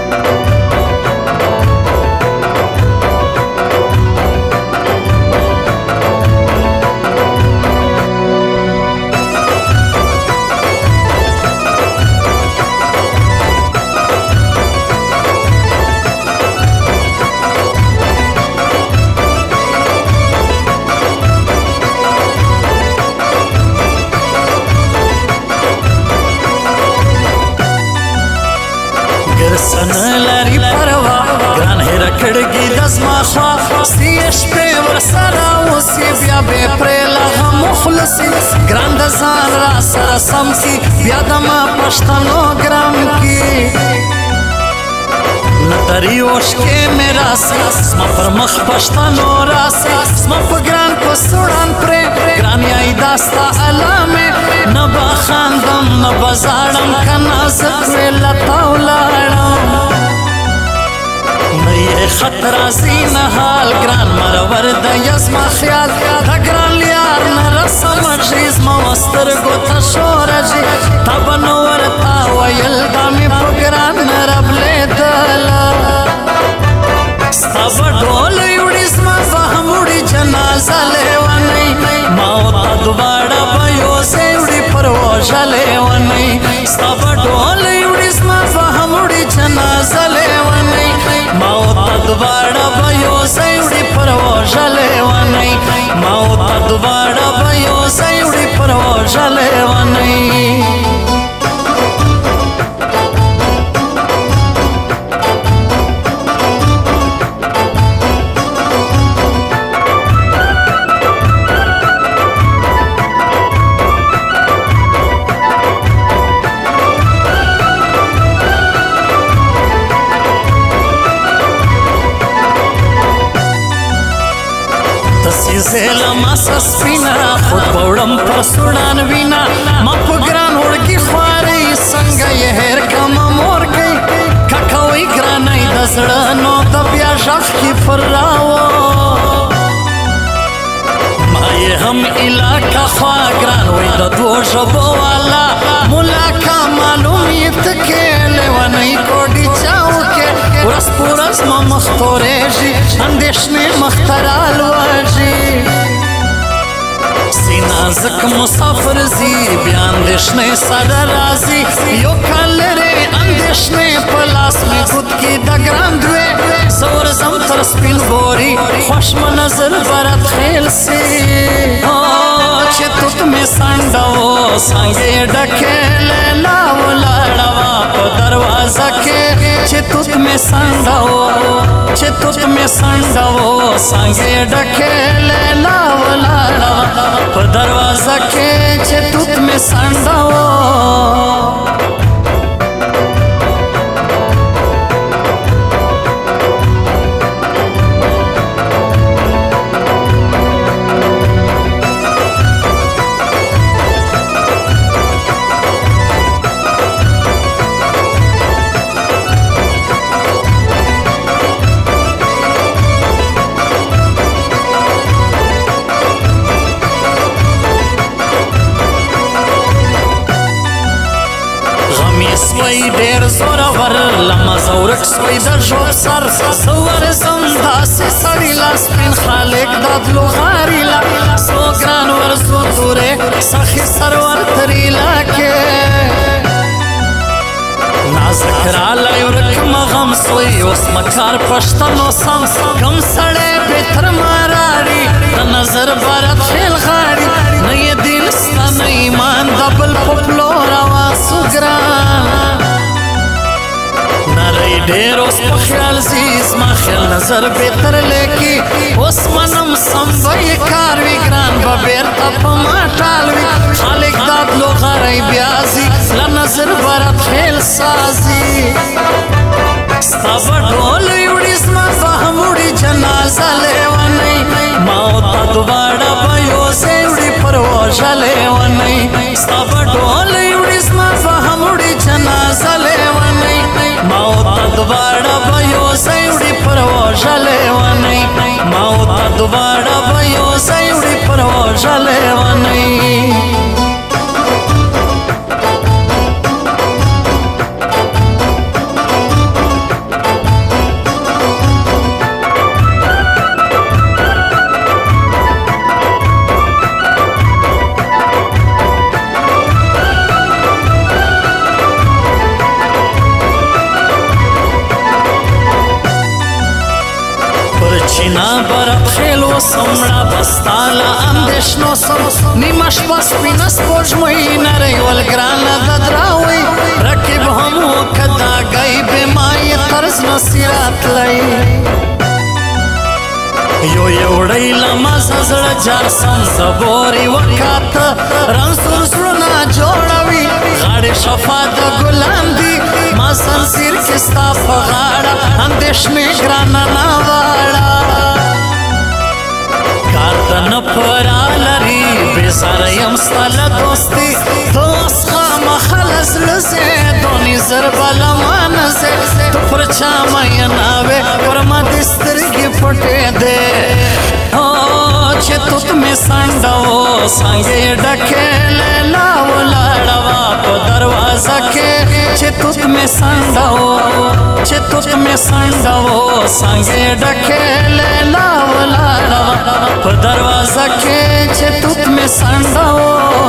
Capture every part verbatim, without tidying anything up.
ګرسن لري پروا ګران هر کړګي دزما خوا ستې شپې ورسره اوسې بیا به پرې لغه مخلصي ګران د ځان را سره سم سي بیا د ما پښتنو ګرام کې نتری اوشکې مې راسي زما پر مخ پښتنو راسي زما په ګران په سوړان پرې ګران یای دا ستا علامې نه به خاندم نه به زاړم که نازک وې لتا ولاړم نه یې خط راځي نه حال ګران مرور دی زما خیال د ګران لیار نه رسمږي زما و سترګو ته شورجي تا به نو ورته ویل دا مې په ګران ربلېدله ستا به ډولۍ وړي زما به هم وړي جنازه لیونۍ ما ورته دواړه به یوځای وړي پروژه لیونۍ ستا به ډولۍ وړي زما به هم وړي جنازه لیونۍ ما ورته دواړه به یوځای وړي پروژه لیونۍ ما ورته دواړه به یوځای وړي پروژه لیونۍ زیلا ما سسپینا خود بوڑم پر سوڑان وینا ما پا گران اوڑکی خواری سنگا یہ ہیر کم مور گئی ککوی گرانای دزڑنو دبیا شخ کی فراو ما یہ ہم علاقہ خواہ گران وی دا دو شبو والا ملاقہ معلومیت کے لیوانی کوڑی چاو کے ورس پورس ما مختوریجی اندیشنی مخترال واجی نازک مسافر زی بیا اندیشنی سره رازی یو کالره اندیشنی پلاس می خود کی دگران دوی زور زم تر سپین بوری خوش منظر برات خیل سی چه توت می سندو سنگی ڈکے لیلا ولاڑوا پا دروازہ کے چه توت می سندو چه توت می سندو سنگی ڈکے لیلا ولاڑوا پا دروازہ کے چه توت می سندو سوی دیر زورور لما زورک سوی در جوب سر زور زنده سی سڑی لاس پین خالق دادلو غاری لا سو گران ورزو دوره سخی سرور تریلا کے نازک رالا یورک مغم سوی اس مکار پشتنو سم کم سڑے بیتر ماراری دا نظر بارت خیل غاری نئی دین ستا نئی ایمان دبل پپلو روا سو گران نرائی دیر اس پا خیال زیز ما خیال نظر بیتر لیکی اس منم سنبای کاروی گران با بیرتا پا ما ٹالوی خالق دادلو غرائی بیازی لنظر برات خیل سازی ستا با ڈولی وڑی زما فهم وڑی جنازہ لیوانی ماو تا دوبارا با یوزے وڑی پروژہ لیوانی ستا با ڈولی وڑی زما فهم وڑی جنازہ لیوانی ماو تا دوبارا با یوزے وڑی پروژہ لیوانی ماو تا دوبارا با یوزے وڑی پروژہ لیوانی دشنو سم نیمه شپه سپینه سپوږمۍ نری ول ګرانه د دراوۍ رقیب هم وکدا گئی بمای طرز نصیرات لئی یو یوړی لمزه زړه جار سم صبوري وکات رنسور زړونه جوړوي غاړې شفا د ګلان دي ما سنسیر کې ستا په غاړه اندېښنې ګرانه ناواړه کار د نه پرا لري بېزاره یم ستا له دوستي ته اوس خامخا له زړه ځې دونې زر به له ما نه ځې ته پر چا میینه وې پر ما دې سترګې پټې دې چې توت مې سنډه و څانګې ډکې لیلا ولاړه وه په دروازه کې چې توت مې سنډه و چې توت مې سنډه و څانګې ډکې لیلا ولاړه وه په دروازه کې چې توت مې سنډه و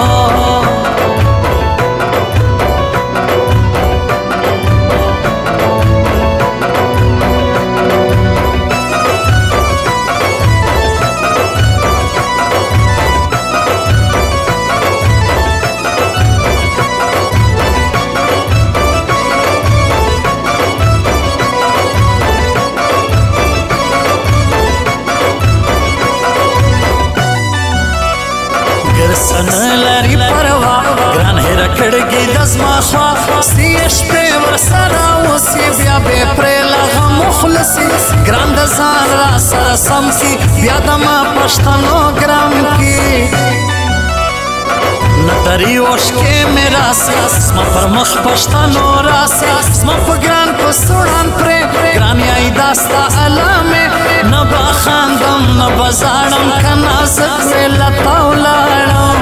سن لري پروا ګران هر کړګي د زما خوا سي شپې ورسره وسي بیا به پرې لغه مخلصي ګران د ځان را سره سم سي بیا د ما پښتنو ګرام کی نتری اوشکې میرا سي زما پر مخ پښتنو راسي زما په ګران په سوړان پرې ګران یای داستا علامه نه با خاندم نه بزاړم کنا زکوې لتا ولاړم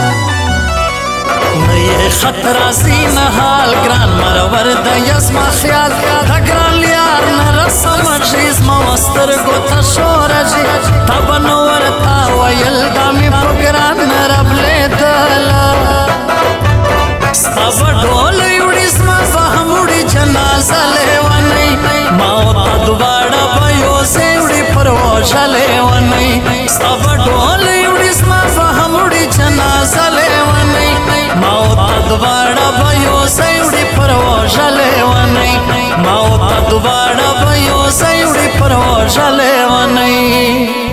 نه یې خط راځي نه حال ګران مرور د یزما خیال د ګران لیار نه رسم شي زما وسترګو ته شورجي تا به نو ورته ویل دا مې په ګران ربلېدله ستا به ډولۍ وړي زما به هم وړي جنازه لیونۍ ما ورته دواړه به یو ځای وړي پر وژه لیونۍ ستا به ډولۍ وړي زما به هم وړي جنازه لیونۍ ما ورته دواړه به یو ځای وړي پر وژه لیونۍ ما ورته دواړه به یو ځای وړي پر وژه لیونۍ